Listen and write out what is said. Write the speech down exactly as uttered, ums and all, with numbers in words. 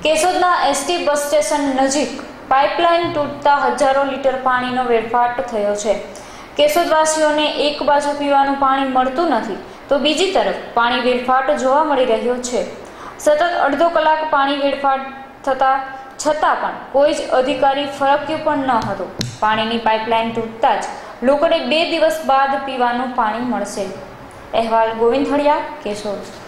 કેશોદના ST bus station નજીક pipeline તૂટતા હજારો લીટર પાણીનો વેડફાટ થયો છે। કેશોદવાસીઓને એક બાજુ પીવાનું પાણી મળતું નથી તો બીજી તરફ પાણી વેડફાટ જોવા મળી રહ્યો છે। સતત અડધો કલાક પાણી વેડફાટ થતા છતાં પણ કોઈ જ અધિકારી ફરક્યું પણ ન હતું। પાણીની પાઇપલાઇન તૂટતા જ લોકોને બે દિવસ બાદ પીવાનું પાણી મળશે। અહેવાલ ગોવિંદ હળિયા, કેશોદ।